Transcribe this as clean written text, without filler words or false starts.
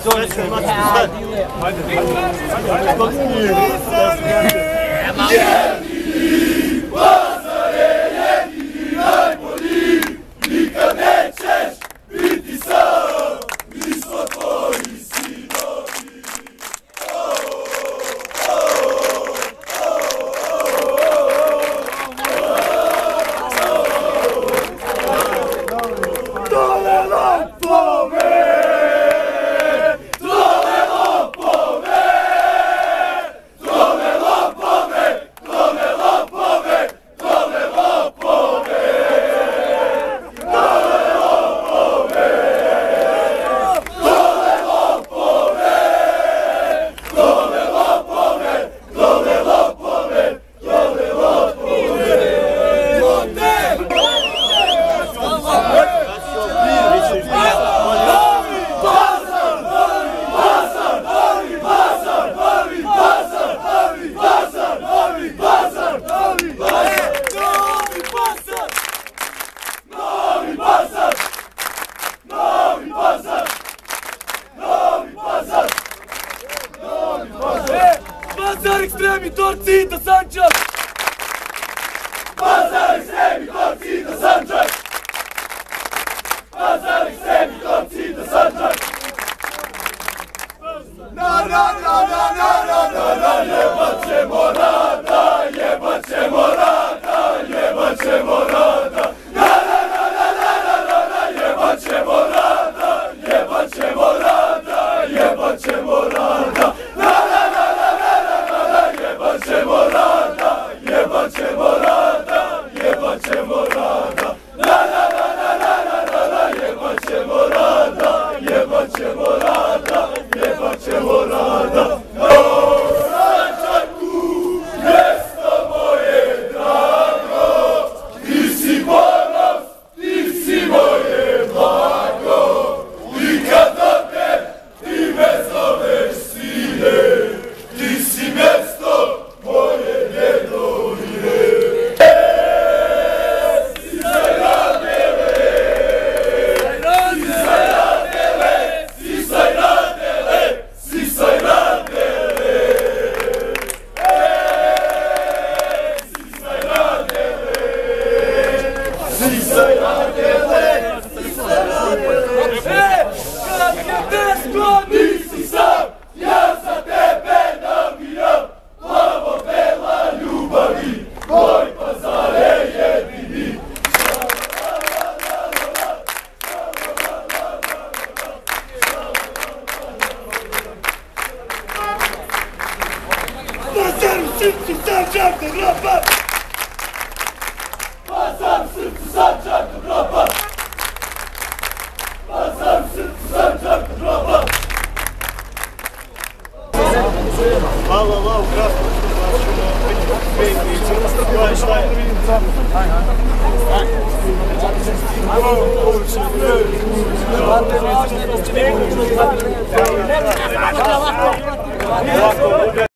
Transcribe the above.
Bazar ekstremi, torcida, Sančak! Bazar ekstremi, torcida, Sančak! Bazar ekstremi, torcida, Sančak! Jebat ćemo rada, jebat ćemo rada, jebat ćemo rada! Jebat ćemo rada, jebat ćemo rada, jebat ćemo rada! Jebat ćemo rada, jebat ćemo rada, jebat ćemo rada. Jebat ćemo rada, jebat ćemo rada, jebat ćemo rada. Sančaku, mjesto moje drago, ti si ponos, ti si moje blago. I kad odem, ti me zoveš sine, ti si mjesto moje djedovine. Sisaj radele, sisaj radele, sisaj radele, sisaj radele. Sisaj radele, sisaj radele, sisaj radele. Kad je teško nisi sam, ja za tebe navijam. Plavo bela ljubavi, moj Pazar je jedini. Pazar u srcu Sančak Evropa! Pazar u srcu Sančak Evropa! Pazar u srcu Sančak Evropa! Hvala, ukratko ću šta je? Ajde.